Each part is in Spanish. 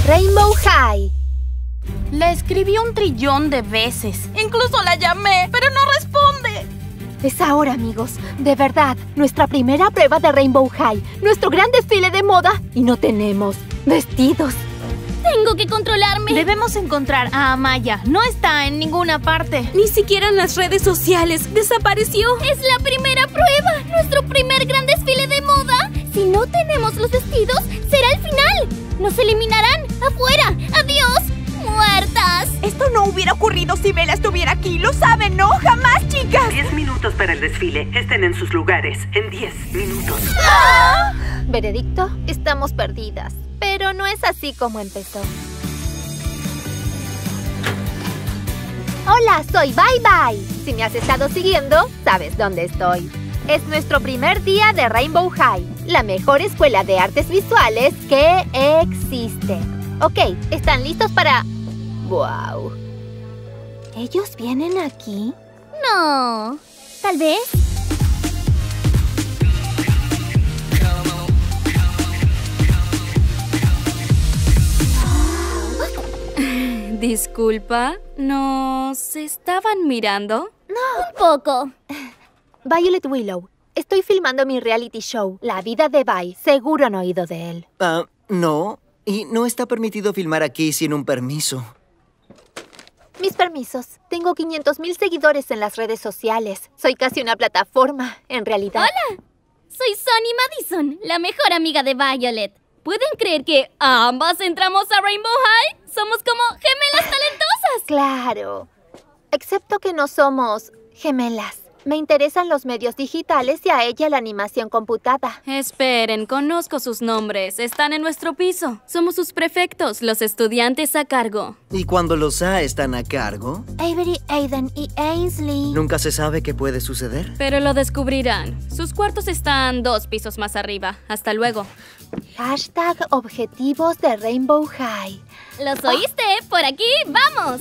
Rainbow High. La escribí 1 trillón de veces. Incluso la llamé, pero no responde. Es ahora, amigos. De verdad, nuestra primera prueba de Rainbow High. Nuestro gran desfile de moda. Y no tenemos vestidos. Tengo que controlarme. Debemos encontrar a Amaya. No está en ninguna parte. Ni siquiera en las redes sociales. Desapareció. Es la primera prueba. Nuestro primer gran desfile de moda. Si no tenemos los vestidos, será el final. Nos eliminarán. ¡Afuera! ¡Adiós! ¡Muertas! Esto no hubiera ocurrido si Bella estuviera aquí. Lo saben, ¿no? ¡Jamás, chicas! 10 minutos para el desfile. Estén en sus lugares. En 10 minutos. ¡Ah! Veredicto, estamos perdidas. Pero no es así como empezó. Hola, soy Bye Bye. Si me has estado siguiendo, sabes dónde estoy. Es nuestro primer día de Rainbow High, la mejor escuela de artes visuales que existe. Ok, ¿están listos para...? ¡Wow! ¿Ellos vienen aquí? No. Tal vez. Disculpa, ¿nos estaban mirando? Un poco. Violet Willow, estoy filmando mi reality show, La vida de Vi. Seguro han oído de él. No. Y no está permitido filmar aquí sin un permiso. Mis permisos. Tengo 500,000 seguidores en las redes sociales. Soy casi una plataforma, en realidad. ¡Hola! Soy Sonny Madison, la mejor amiga de Violet. ¿Pueden creer que ambas entramos a Rainbow High? Somos como gemelas talentosas. Claro. Excepto que no somos gemelas. Me interesan los medios digitales y a ella la animación computada. Esperen, conozco sus nombres. Están en nuestro piso. Somos sus prefectos, los estudiantes a cargo. ¿Y cuando los A están a cargo? Avery, Aiden y Ainsley. Nunca se sabe qué puede suceder. Pero lo descubrirán. Sus cuartos están 2 pisos más arriba. Hasta luego. Hashtag objetivos de Rainbow High. ¿Los oíste? Por aquí, ¡vamos!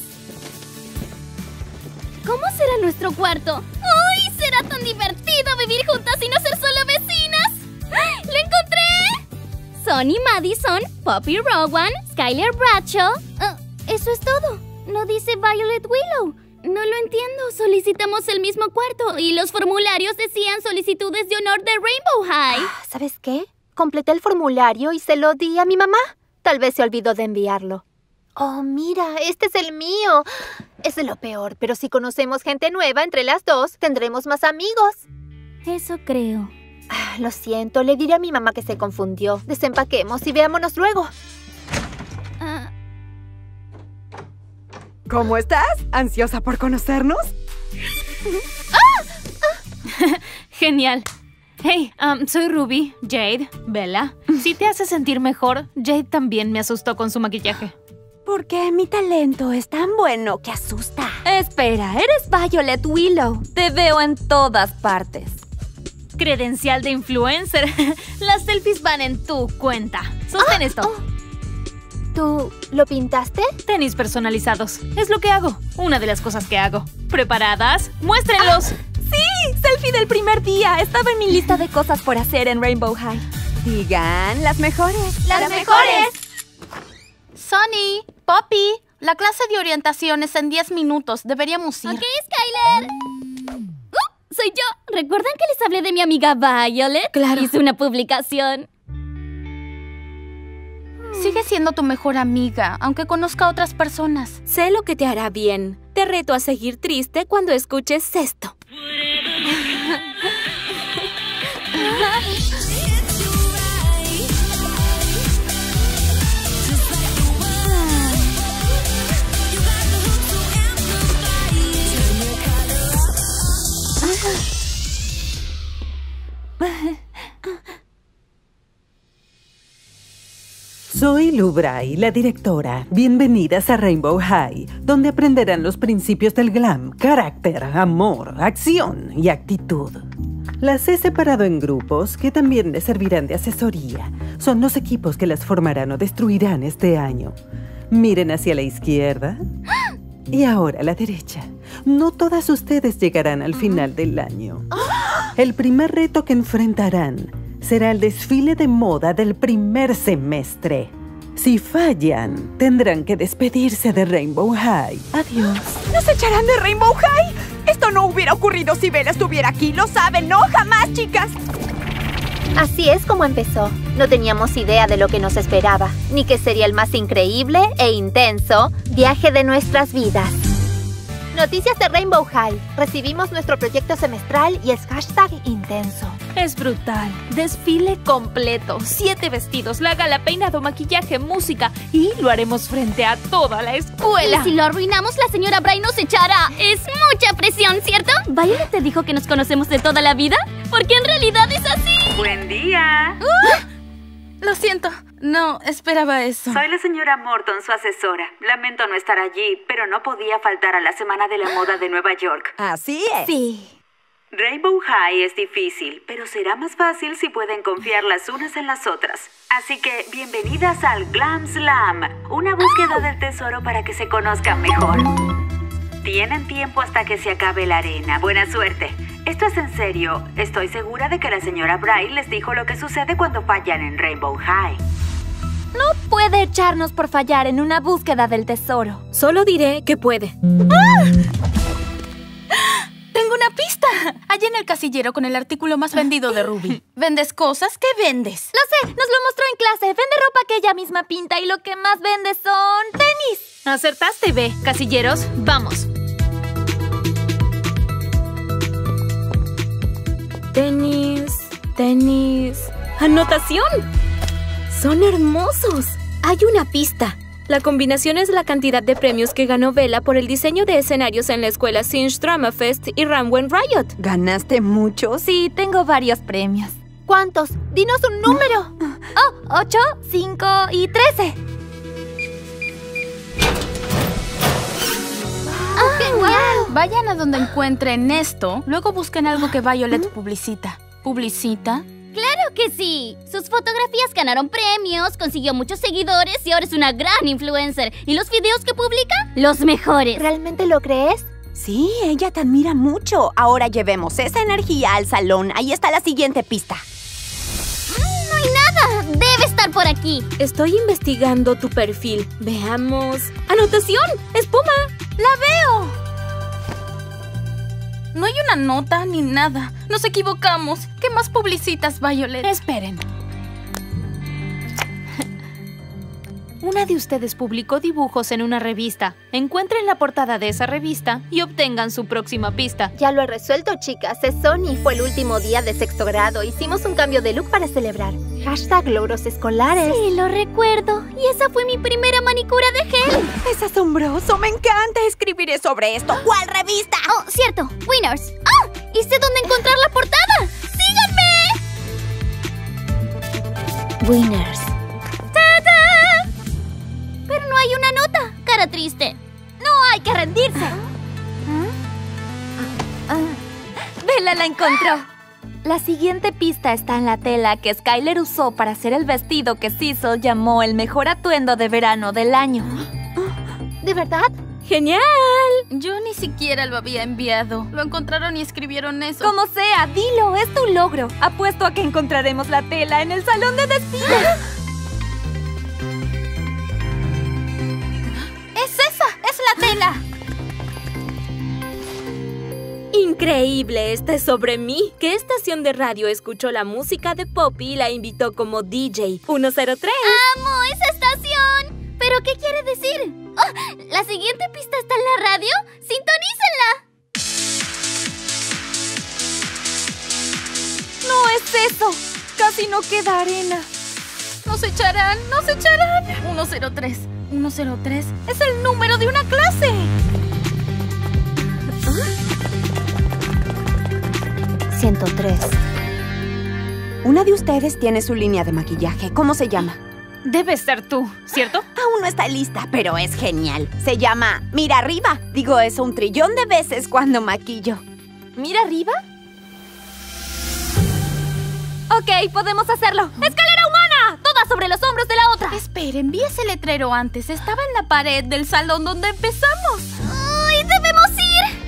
¿Cómo será nuestro cuarto? ¡Uy! ¡Será tan divertido vivir juntas y no ser solo vecinas! ¡Lo encontré! Sonny Madison, Poppy Rowan, Skyler Bradshaw. Eso es todo. No dice Violet Willow. No lo entiendo. Solicitamos el mismo cuarto y los formularios decían solicitudes de honor de Rainbow High. ¿Sabes qué? Completé el formulario y se lo di a mi mamá. Tal vez se olvidó de enviarlo. Oh, mira, este es el mío. Es de lo peor, pero si conocemos gente nueva entre las dos, tendremos más amigos. Eso creo. Lo siento, le diré a mi mamá que se confundió. Desempaquemos y veámonos luego. ¿Cómo estás? ¿Ansiosa por conocernos? Genial. Hey, soy Ruby, Jade, Bella. Si te hace sentir mejor, Jade también me asustó con su maquillaje. Porque mi talento es tan bueno que asusta. Espera, eres Violet Willow. Te veo en todas partes. Credencial de influencer. Las selfies van en tu cuenta. Sostén esto. ¿Tú lo pintaste? Tenis personalizados. Es lo que hago. Una de las cosas que hago. ¿Preparadas? ¡Muéstrenlos! ¡Sí! ¡Selfie del primer día! Estaba en mi lista de cosas por hacer en Rainbow High. Digan, las mejores. ¡Las mejores! Sonny, Poppy, la clase de orientación es en 10 minutos. Deberíamos ir. Ok, Skyler. Soy yo. ¿Recuerdan que les hablé de mi amiga Violet? Claro. Hice una publicación. Sigue siendo tu mejor amiga, aunque conozca a otras personas. Sé lo que te hará bien. Te reto a seguir triste cuando escuches esto. Soy Lou Bray, la directora. Bienvenidas a Rainbow High, donde aprenderán los principios del glam, carácter, amor, acción y actitud. Las he separado en grupos que también les servirán de asesoría. Son los equipos que las formarán o destruirán este año. Miren hacia la izquierda y ahora a la derecha. No todas ustedes llegarán al final del año. El primer reto que enfrentarán será el desfile de moda del primer semestre. Si fallan, tendrán que despedirse de Rainbow High. Adiós. ¿Nos echarán de Rainbow High? Esto no hubiera ocurrido si Bella estuviera aquí. Lo saben, ¿no? Jamás, chicas. Así es como empezó. No teníamos idea de lo que nos esperaba, ni que sería el más increíble e intenso viaje de nuestras vidas. Noticias de Rainbow High. Recibimos nuestro proyecto semestral y es #intenso. Es brutal. Desfile completo. 7 vestidos, la gala, peinado, maquillaje, música. Y lo haremos frente a toda la escuela. Y si lo arruinamos, la señora Bray nos echará. Es mucha presión, ¿cierto? ¿Violet te dijo que nos conocemos de toda la vida? Porque en realidad es así. ¡Buen día! Lo siento, no esperaba eso. Soy la señora Morton, su asesora. Lamento no estar allí, pero no podía faltar a la Semana de la Moda de Nueva York. Así es. Sí. Rainbow High es difícil, pero será más fácil si pueden confiar las unas en las otras. Así que, bienvenidas al Glam Slam, una búsqueda del tesoro para que se conozcan mejor. Tienen tiempo hasta que se acabe la arena. Buena suerte. Esto es en serio. Estoy segura de que la señora Bray les dijo lo que sucede cuando fallan en Rainbow High. No puede echarnos por fallar en una búsqueda del tesoro. Solo diré que puede. Tengo una pista. Allí en el casillero con el artículo más vendido de Ruby. ¿Vendes cosas? ¿Qué vendes? Lo sé, nos lo mostró en clase. Vende ropa que ella misma pinta y lo que más vende son tenis. Acertaste, B. Casilleros, vamos. Tenis... ¡Anotación! ¡Son hermosos! Hay una pista. La combinación es la cantidad de premios que ganó Bella por el diseño de escenarios en la escuela Singe Drama Fest y Ramwen Riot. ¿Ganaste mucho? Sí, tengo varios premios. ¿Cuántos? Dinos un número. 8, 5 y 13. ¡Genial! Vayan a donde encuentren esto, luego busquen algo que Violet publicita. ¿Publicita? ¡Claro que sí! Sus fotografías ganaron premios, consiguió muchos seguidores y ahora es una gran influencer. ¿Y los videos que publica? ¡Los mejores! ¿Realmente lo crees? Sí, ella te admira mucho. Ahora llevemos esa energía al salón. Ahí está la siguiente pista. ¡No hay nada! ¡Debe estar por aquí! Estoy investigando tu perfil. Veamos... ¡Anotación! ¡Espuma! ¡La veo! No hay una nota ni nada. Nos equivocamos. ¿Qué más publicitas, Violet? Esperen. Una de ustedes publicó dibujos en una revista. Encuentren la portada de esa revista y obtengan su próxima pista. Ya lo he resuelto, chicas. Es Sony. Fue el último día de 6º grado. Hicimos un cambio de look para celebrar. #logros escolares. Sí, lo recuerdo. Y esa fue mi primera manicura de gel. Es asombroso. Me encanta. Escribiré sobre esto. ¿Cuál revista? Oh, cierto. Winners. ¡Ah! Y sé dónde encontrar la portada. ¡Síganme! Winners. ¡Tada! Pero no hay una nota. Cara triste. No hay que rendirse. Bella la encontró. La siguiente pista está en la tela que Skyler usó para hacer el vestido que Cecil llamó el mejor atuendo de verano del año. ¿De verdad? ¡Genial! Yo ni siquiera lo había enviado. Lo encontraron y escribieron eso. Como sea, dilo, es tu logro. Apuesto a que encontraremos la tela en el salón de desfile. ¡Es esa! ¡Es la tela! ¡Increíble! Esta es sobre mí. ¿Qué estación de radio escuchó la música de Poppy y la invitó como DJ? 103. ¡Amo esa estación! ¿Pero qué quiere decir? Oh, ¿la siguiente pista está en la radio? ¡Sintonícenla! No es eso. Casi no queda arena. ¡Nos echarán! ¡Nos echarán! 103. 103 es el número de una clase. 103. Una de ustedes tiene su línea de maquillaje. ¿Cómo se llama? Debe ser tú, ¿cierto? Aún no está lista, pero es genial. Se llama Mira Arriba. Digo eso 1 trillón de veces cuando maquillo. ¿Mira arriba? Ok, podemos hacerlo. ¡Escalera humana! Todas sobre los hombros de la otra. Esperen, vi ese letrero antes. Estaba en la pared del salón donde empezamos. ¡Ay, debemos ir!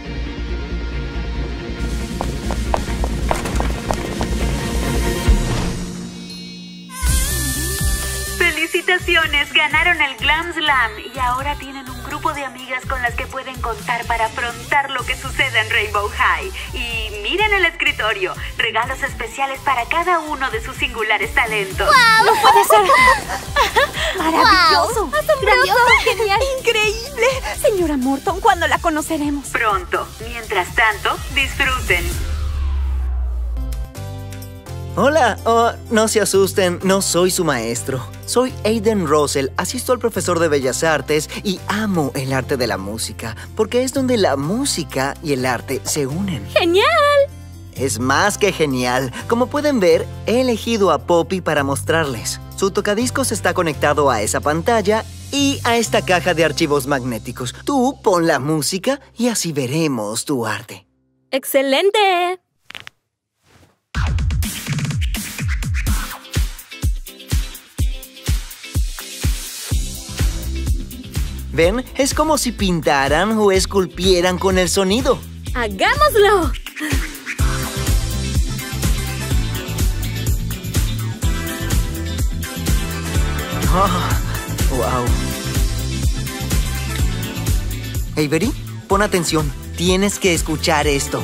Felicitaciones, ganaron el Glam Slam y ahora tienen un grupo de amigas con las que pueden contar para afrontar lo que sucede en Rainbow High. Y miren el escritorio, regalos especiales para cada uno de sus singulares talentos. ¡Wow! ¡No puede ser! ¡Maravilloso! Wow, ¡asombroso! ¡Genial! ¡Increíble! Señora Morton, ¿cuándo la conoceremos? Pronto. Mientras tanto, disfruten. Hola, no se asusten, no soy su maestro. Soy Aiden Russell, asisto al profesor de Bellas Artes y amo el arte de la música, porque es donde la música y el arte se unen. ¡Genial! Es más que genial. Como pueden ver, he elegido a Poppy para mostrarles. Su tocadiscos está conectado a esa pantalla y a esta caja de archivos magnéticos. Tú pon la música y así veremos tu arte. ¡Excelente! ¿Ven? Es como si pintaran o esculpieran con el sonido. ¡Hagámoslo! ¡Wow! Avery, pon atención. Tienes que escuchar esto.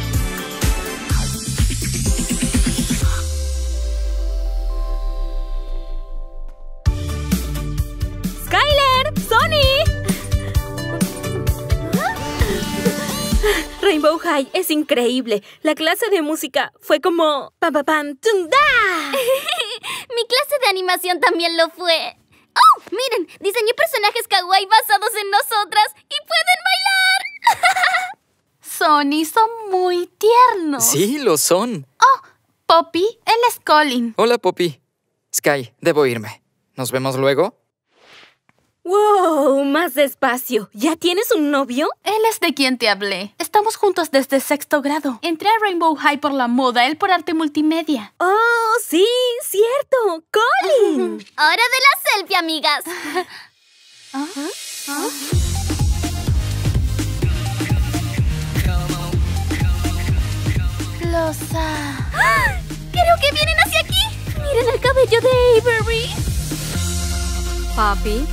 Rainbow High es increíble. La clase de música fue como... ¡Pam, pam, pam! ¡Tum, da! Mi clase de animación también lo fue. ¡Oh! Miren, diseñé personajes kawaii basados en nosotras y pueden bailar. Sonny, son muy tiernos. Sí, lo son. Oh, Poppy, él es Colin. Hola, Poppy. Sky, debo irme. ¿Nos vemos luego? ¡Wow! Más despacio. ¿Ya tienes un novio? Él es de quien te hablé. Estamos juntos desde sexto grado. Entré a Rainbow High por la moda, él por arte multimedia. ¡Oh, sí! ¡Cierto! ¡Colin! Hora de la selfie, amigas. Creo que vienen hacia aquí. Miren el cabello de Avery. Poppy.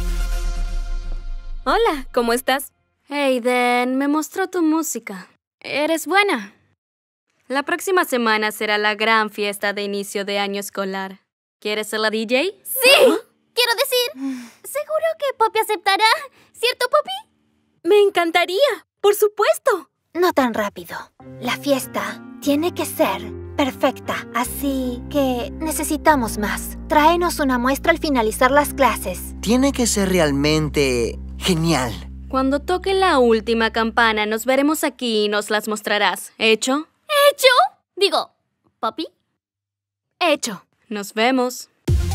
Hola, ¿cómo estás? Aiden, me mostró tu música. Eres buena. La próxima semana será la gran fiesta de inicio de año escolar. ¿Quieres ser la DJ? ¡Sí! Quiero decir, seguro que Poppy aceptará. ¿Cierto, Poppy? Me encantaría, por supuesto. No tan rápido. La fiesta tiene que ser perfecta, así que necesitamos más. Tráenos una muestra al finalizar las clases. Tiene que ser realmente genial. Cuando toque la última campana, nos veremos aquí y nos las mostrarás. ¿Hecho? ¿Hecho? Digo, ¿Poppy? Hecho. Nos vemos.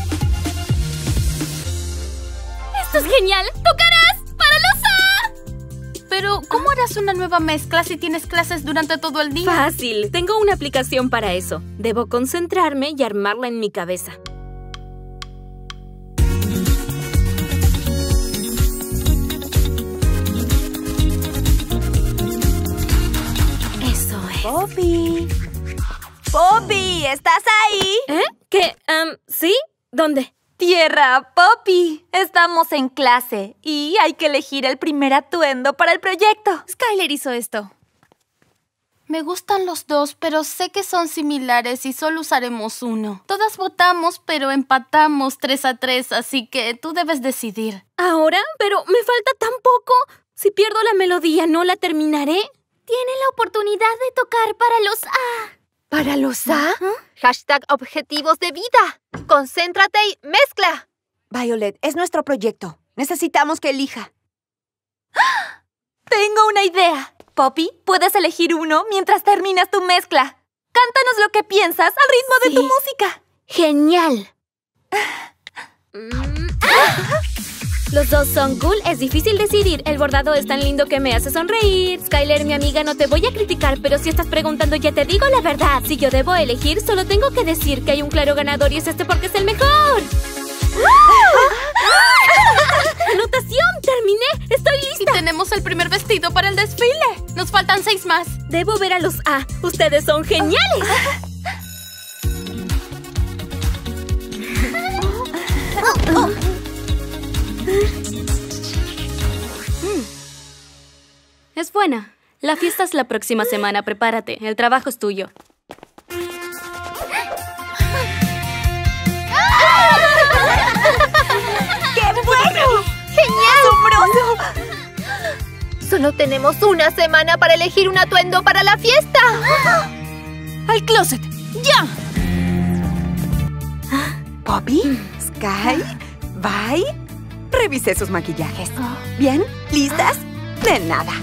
¡Esto es genial! ¡Tocarás para los A! Pero, ¿cómo harás una nueva mezcla si tienes clases durante todo el día? Fácil. Tengo una aplicación para eso. Debo concentrarme y armarla en mi cabeza. Eso es. Poppy. Poppy, ¿estás ahí? ¿Eh? ¿Qué? ¿Sí? ¿Dónde? Tierra, Poppy. Estamos en clase y hay que elegir el primer atuendo para el proyecto. Skyler hizo esto. Me gustan los dos, pero sé que son similares y solo usaremos uno. Todas votamos, pero empatamos 3-3, así que tú debes decidir. ¿Ahora? Pero me falta tan poco. Si pierdo la melodía, ¿no la terminaré? Tiene la oportunidad de tocar para los A. ¿Para los A? Hashtag objetivos de vida. Concéntrate y mezcla. Violet, es nuestro proyecto. Necesitamos que elija. ¡Ah! Tengo una idea. Poppy, puedes elegir uno mientras terminas tu mezcla. Cántanos lo que piensas al ritmo de tu música. Genial. Los dos son cool, es difícil decidir. El bordado es tan lindo que me hace sonreír. Skyler, mi amiga, no te voy a criticar, pero si estás preguntando, ya te digo la verdad. Si yo debo elegir, solo tengo que decir que hay un claro ganador y es este porque es el mejor. ¡Anotación! ¡Terminé! ¡Estoy lista! Y tenemos el primer vestido para el desfile. Nos faltan 6 más. Debo ver a los A. ¡Ustedes son geniales! Es buena. La fiesta es la próxima semana, prepárate. El trabajo es tuyo. ¡Qué bueno! ¡Genial! ¡Asombroso! Solo tenemos una semana para elegir un atuendo para la fiesta. ¡Al closet! ¡Ya! Poppy, Sky, Vi, revisé sus maquillajes. ¿Bien? ¿Listas? De nada.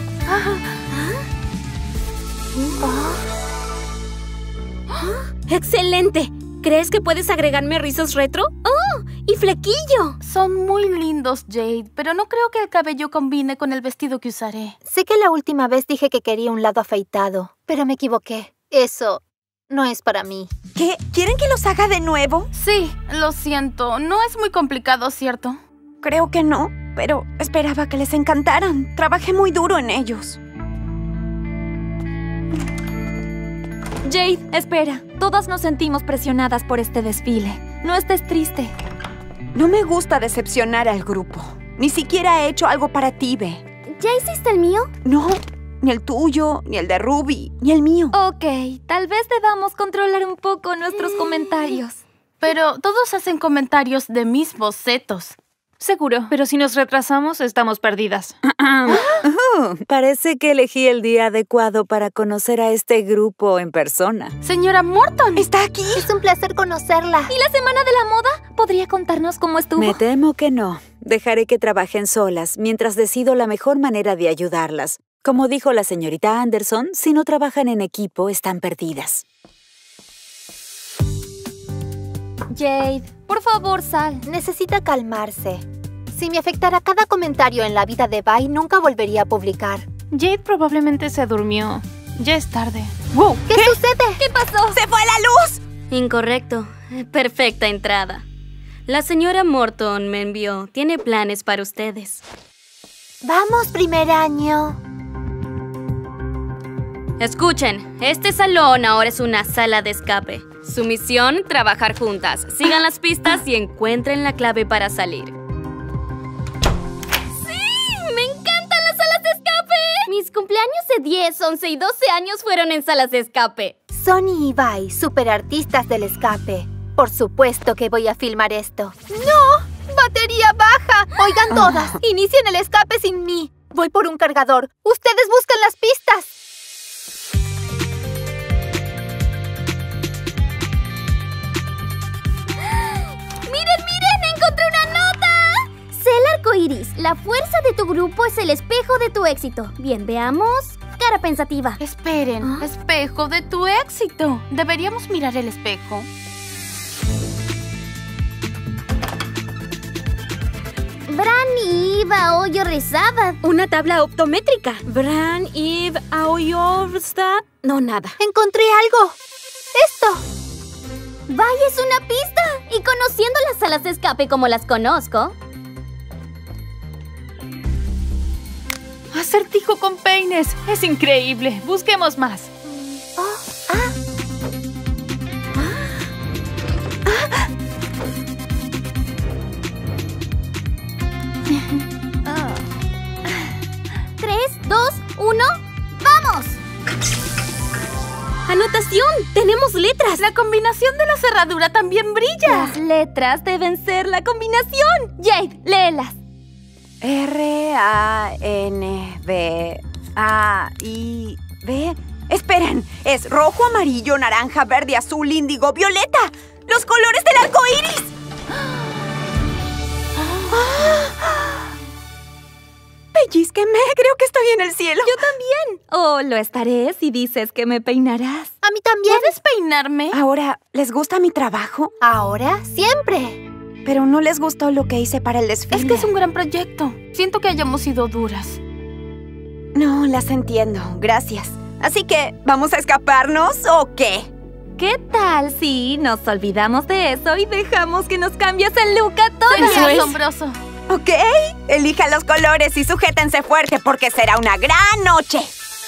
¡Excelente! ¿Crees que puedes agregarme rizos retro? ¡Oh! ¡Y flequillo! Son muy lindos, Jade, pero no creo que el cabello combine con el vestido que usaré. Sé que la última vez dije que quería un lado afeitado, pero me equivoqué. Eso no es para mí. ¿Qué? ¿Quieren que los haga de nuevo? Sí, lo siento. No es muy complicado, ¿cierto? Creo que no, pero esperaba que les encantaran. Trabajé muy duro en ellos. Jade, espera. Todas nos sentimos presionadas por este desfile. No estés triste. No me gusta decepcionar al grupo. Ni siquiera he hecho algo para ti, Ve. ¿Ya hiciste el mío? No, ni el tuyo, ni el de Ruby, ni el mío. Ok, tal vez debamos controlar un poco nuestros comentarios. Pero todos hacen comentarios de mis bocetos. Seguro, pero si nos retrasamos, estamos perdidas. Parece que elegí el día adecuado para conocer a este grupo en persona. Señora Morton. ¿Está aquí? Es un placer conocerla. ¿Y la semana de la moda? ¿Podría contarnos cómo estuvo? Me temo que no. Dejaré que trabajen solas mientras decido la mejor manera de ayudarlas. Como dijo la señorita Anderson, si no trabajan en equipo, están perdidas. Jade, por favor, sal. Necesita calmarse. Si me afectara cada comentario en la vida de Vi, nunca volvería a publicar. Jade probablemente se durmió. Ya es tarde. ¡Wow! ¿Qué sucede? ¿Qué pasó? ¡Se fue la luz! Incorrecto. Perfecta entrada. La señora Morton me envió. Tiene planes para ustedes. Vamos, primer año. Escuchen, este salón ahora es una sala de escape. Su misión, trabajar juntas. Sigan las pistas y encuentren la clave para salir. ¡Sí! ¡Me encantan las salas de escape! Mis cumpleaños de 10, 11 y 12 años fueron en salas de escape. Sonny y Vi, superartistas del escape. Por supuesto que voy a filmar esto. ¡No! ¡Batería baja! Oigan todas, inicien el escape sin mí. Voy por un cargador. Ustedes buscan las pistas. ¡Miren! ¡Encontré una nota! Sé el arco iris. La fuerza de tu grupo es el espejo de tu éxito. Bien, veamos. Cara pensativa. Esperen, espejo de tu éxito. Deberíamos mirar el espejo. Bran y Eve Aoyo rezaba. Una tabla optométrica. Bran, Eve, Aoyorsta. No, nada. Encontré algo. Esto. Vaya, es una pista. Y conociendo las salas de escape como las conozco. Acertijo con peines. Es increíble. Busquemos más. Tres, 2, 1, ¡vamos! ¡Anotación! ¡Tenemos letras! La combinación de la cerradura también brilla. Las letras deben ser la combinación. Jade, léelas. R-A-N-B-A-I-B. Esperen, es rojo, amarillo, naranja, verde, azul, índigo, violeta. ¡Los colores del arco iris! Pellizqueme, creo que estoy en el cielo. Yo también. Oh, lo estaré si dices que me peinarás. A mí también. ¿Puedes peinarme? Ahora, ¿les gusta mi trabajo? Ahora, siempre. Pero no les gustó lo que hice para el desfile. Es que es un gran proyecto. Siento que hayamos sido duras. No, las entiendo. Gracias. Así que, ¿vamos a escaparnos o qué? ¿Qué tal si nos olvidamos de eso y dejamos que nos cambies el look a todos? Eso es asombroso. Ok, elijan los colores y sujétense fuerte porque será una gran noche.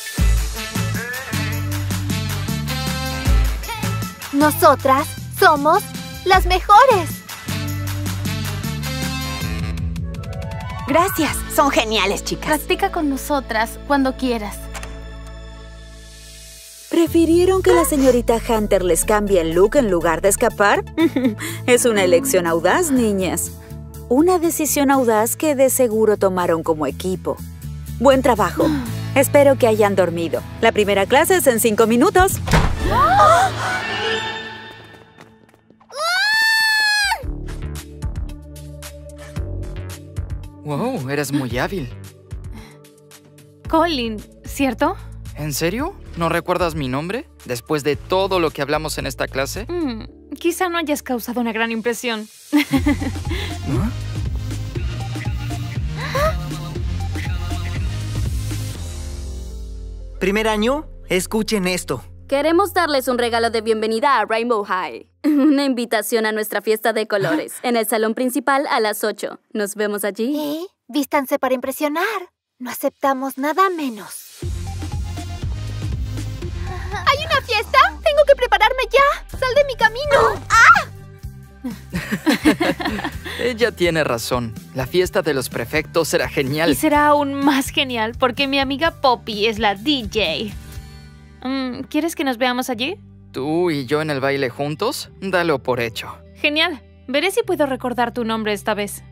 Nosotras somos las mejores. Gracias. Son geniales, chicas. Practica con nosotras cuando quieras. ¿Prefirieron que la señorita Hunter les cambie el look en lugar de escapar? Es una elección audaz, niñas. Una decisión audaz que de seguro tomaron como equipo. Buen trabajo. Espero que hayan dormido. La primera clase es en 5 minutos. Wow, eres muy hábil. Colin, ¿cierto? ¿En serio? ¿No recuerdas mi nombre? Después de todo lo que hablamos en esta clase. Quizá no hayas causado una gran impresión. Primer año, escuchen esto. Queremos darles un regalo de bienvenida a Rainbow High. Una invitación a nuestra fiesta de colores, en el salón principal a las 8. ¿Nos vemos allí? Vístanse para impresionar. No aceptamos nada menos. ¿Hay una fiesta? Tengo que prepararme ya. ¡Sal de mi camino! Ella tiene razón. La fiesta de los prefectos será genial. Y será aún más genial porque mi amiga Poppy es la DJ. ¿Quieres que nos veamos allí? ¿Tú y yo en el baile juntos? Dalo por hecho. Genial. Veré si puedo recordar tu nombre esta vez.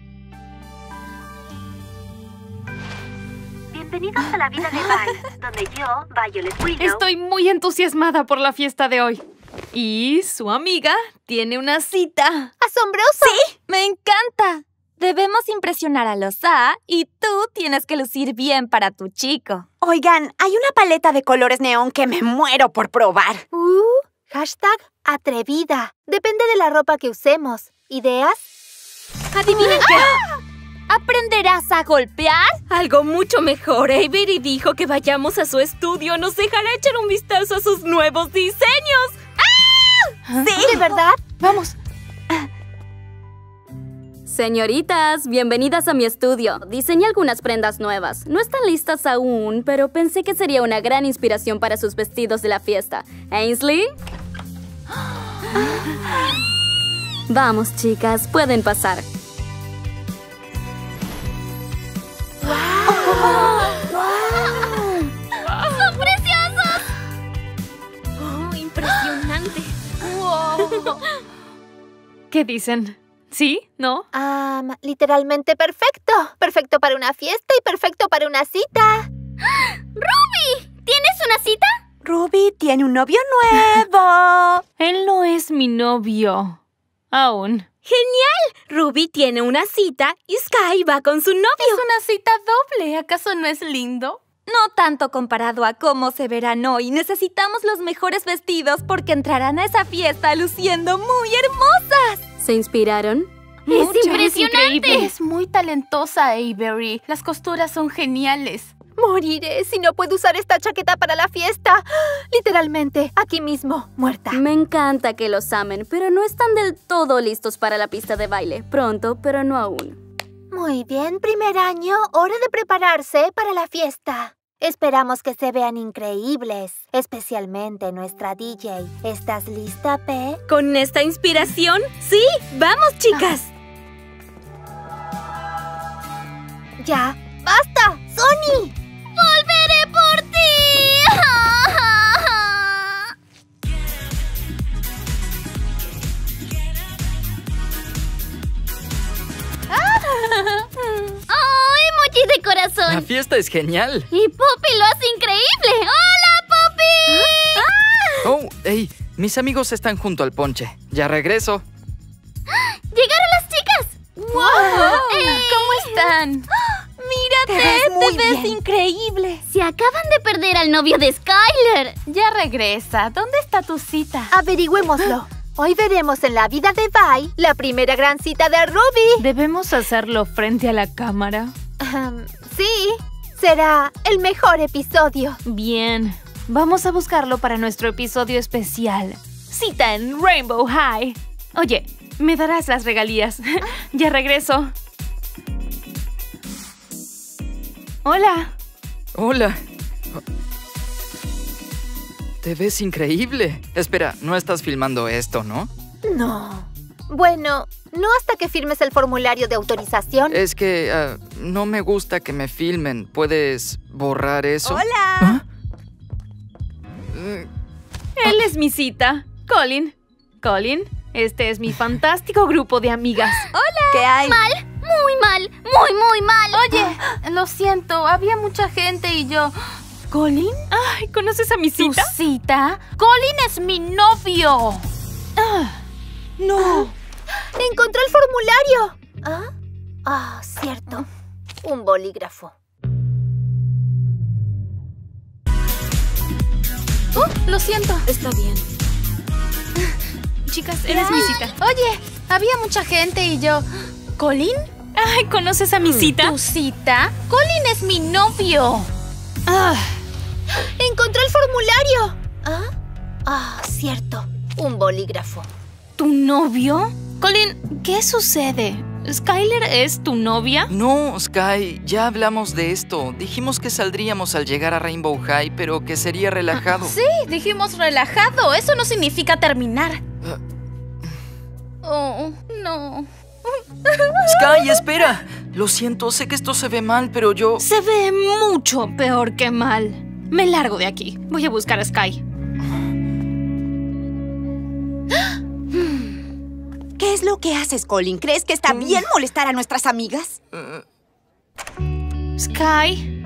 Bienvenidos a la vida de Vi, donde yo, Violet Willow... Estoy muy entusiasmada por la fiesta de hoy. Y su amiga tiene una cita. ¡Asombroso! ¡Sí! ¡Me encanta! Debemos impresionar a los A y tú tienes que lucir bien para tu chico. Oigan, hay una paleta de colores neón que me muero por probar. Hashtag atrevida. Depende de la ropa que usemos. ¿Ideas? ¿Adivinen qué? ¿Aprenderás a golpear? Algo mucho mejor. Avery dijo que vayamos a su estudio. Nos dejará echar un vistazo a sus nuevos diseños. ¿Sí? ¿De verdad? Vamos. Señoritas, bienvenidas a mi estudio. Diseñé algunas prendas nuevas. No están listas aún, pero pensé que sería una gran inspiración para sus vestidos de la fiesta. ¿Ainsley? Vamos, chicas, pueden pasar. ¡Son preciosos! Impresionante. Wow. ¿Qué dicen? ¿Sí? ¿No? Literalmente perfecto. Perfecto para una fiesta y perfecto para una cita. ¡Ruby! ¿Tienes una cita? Ruby tiene un novio nuevo. Él no es mi novio. Aún. ¡Genial! Ruby tiene una cita y Sky va con su novio. Es una cita doble. ¿Acaso no es lindo? No tanto comparado a cómo se verán hoy. Necesitamos los mejores vestidos porque entrarán a esa fiesta luciendo muy hermosas. ¿Se inspiraron? ¡Es impresionante! Es muy talentosa, Avery. Las costuras son geniales. Moriré si no puedo usar esta chaqueta para la fiesta. Literalmente, aquí mismo, muerta. Me encanta que los amen, pero no están del todo listos para la pista de baile. Pronto, pero no aún. Muy bien, primer año, hora de prepararse para la fiesta. Esperamos que se vean increíbles, especialmente nuestra DJ. ¿Estás lista, P? ¿Con esta inspiración? ¡Sí! ¡Vamos, chicas! ¡Ya! ¡Basta! ¡Sony! ¡Volveré por ti! ¡Oh, emoji de corazón! La fiesta es genial. ¡Y Poppy lo hace increíble! ¡Hola, Poppy! Oh, hey, mis amigos están junto al ponche. Ya regreso. ¡Llegaron las chicas! ¡Wow! ¿Cómo están? ¡Mírate! ¡Te ves increíble! Se acaban de perder al novio de Skyler. Ya regresa. ¿Dónde está tu cita? Averigüémoslo. Hoy veremos en la vida de Vi la primera gran cita de Ruby. ¿Debemos hacerlo frente a la cámara? Sí, será el mejor episodio. Bien, vamos a buscarlo para nuestro episodio especial. Cita en Rainbow High. Oye, me darás las regalías. Ya regreso. Hola. Hola. Te ves increíble. Espera, no estás filmando esto, ¿no? No. Bueno, No hasta que firmes el formulario de autorización. Es que no me gusta que me filmen. ¿Puedes borrar eso? ¡Hola! ¿Ah? Él es mi cita. Colin. Colin, este es mi fantástico grupo de amigas. ¡Hola! ¿Qué hay? Mal, muy mal, muy mal. Oye, lo siento, había mucha gente y yo... ¿Colin? Ay, ¿conoces a mi cita? ¿Tu cita? ¡Colin es mi novio! ¡No! ¡Encontré el formulario! Cierto. Un bolígrafo. Lo siento. Está bien. Chicas, eres mi cita. Oye, había mucha gente y yo... ¿Colin? Ay, ¿conoces a mi cita? ¿Tu cita? ¡Colin es mi novio! ¡Encontré el formulario! Cierto. Un bolígrafo. ¿Tu novio? Colin, ¿qué sucede? ¿Skyler es tu novia? No, Sky, ya hablamos de esto. Dijimos que saldríamos al llegar a Rainbow High, pero que sería relajado. Sí, dijimos relajado. Eso no significa terminar. Oh, no. Sky, espera. Lo siento, sé que esto se ve mal, pero yo... Se ve mucho peor que mal. Me largo de aquí. Voy a buscar a Sky. ¿Qué es lo que haces, Colin? ¿Crees que está bien molestar a nuestras amigas? Sky.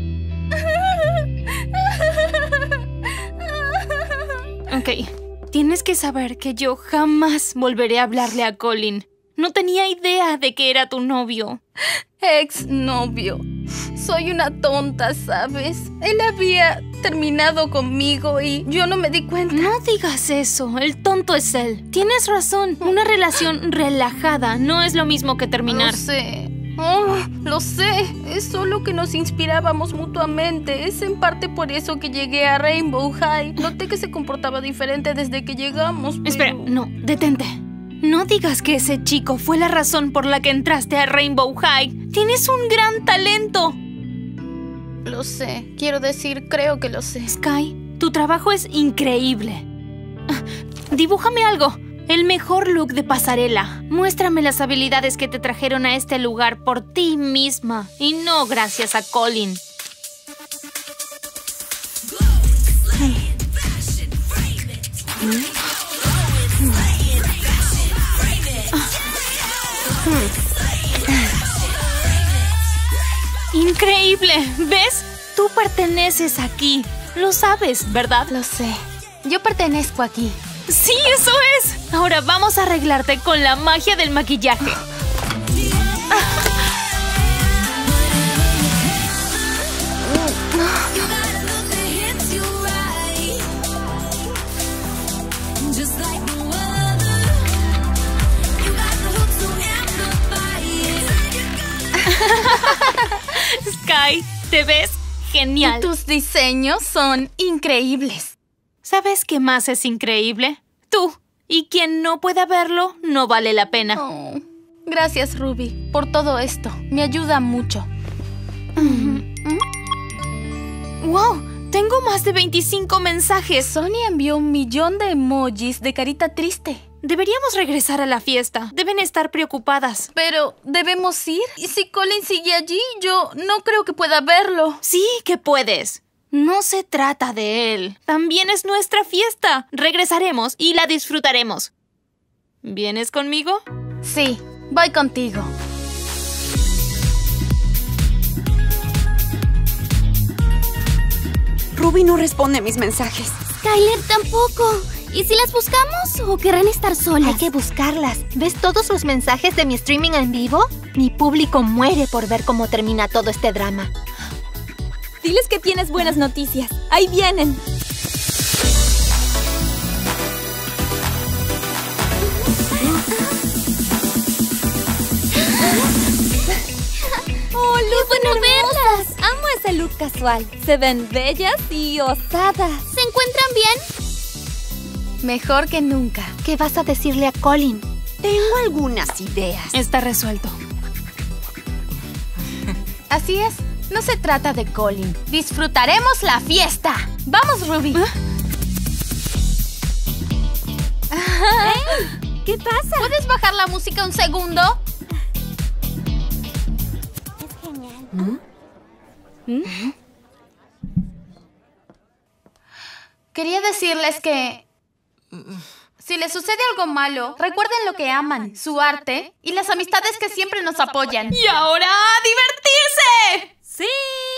Ok, tienes que saber que yo jamás volveré a hablarle a Colin. No tenía idea de que era tu novio. Exnovio. Soy una tonta, ¿sabes? Él había terminado conmigo y yo no me di cuenta. No digas eso. El tonto es él. Tienes razón. Una relación relajada no es lo mismo que terminar. Lo sé. Lo sé. Es solo que nos inspirábamos mutuamente. Es en parte por eso que llegué a Rainbow High. Noté que se comportaba diferente desde que llegamos, pero... Espera, no, detente. No digas que ese chico fue la razón por la que entraste a Rainbow High. Tienes un gran talento. Lo sé. Quiero decir, creo que lo sé. Sky, tu trabajo es increíble. Dibújame algo. El mejor look de pasarela. Muéstrame las habilidades que te trajeron a este lugar por ti misma y no gracias a Colin. ¡Increíble! ¿Ves? Tú perteneces aquí. Lo sabes, ¿verdad? Lo sé. Yo pertenezco aquí. ¡Sí, eso es! Ahora vamos a arreglarte con la magia del maquillaje. Sky, te ves genial. Y tus diseños son increíbles. ¿Sabes qué más es increíble? Tú. Y quien no pueda verlo, no vale la pena. Oh, gracias, Ruby, por todo esto. Me ayuda mucho. ¡Wow! Tengo más de 25 mensajes. Sonia envió 1 millón de emojis de carita triste. Deberíamos regresar a la fiesta. Deben estar preocupadas. Pero, ¿debemos ir? ¿Y si Colin sigue allí? Yo no creo que pueda verlo. Sí que puedes. No se trata de él. También es nuestra fiesta. Regresaremos y la disfrutaremos. ¿Vienes conmigo? Sí, voy contigo. Ruby no responde mis mensajes. Skyler tampoco. ¿Y si las buscamos o querrán estar solas? Hay que buscarlas. ¿Ves todos los mensajes de mi streaming en vivo? Mi público muere por ver cómo termina todo este drama. Diles que tienes buenas noticias. ¡Ahí vienen! ¡Oh, ¡Qué bueno verlas! Amo ese look casual. Se ven bellas y osadas. ¿Se encuentran bien? Mejor que nunca. ¿Qué vas a decirle a Colin? Tengo algunas ideas. Está resuelto. Así es. No se trata de Colin. ¡Disfrutaremos la fiesta! ¡Vamos, Ruby! ¡Hey! ¿Qué pasa? ¿Puedes bajar la música un segundo? Es genial. Quería decirles que si les sucede algo malo, recuerden lo que aman, su arte y las amistades que siempre nos apoyan. ¡Y ahora a divertirse! ¡Sí!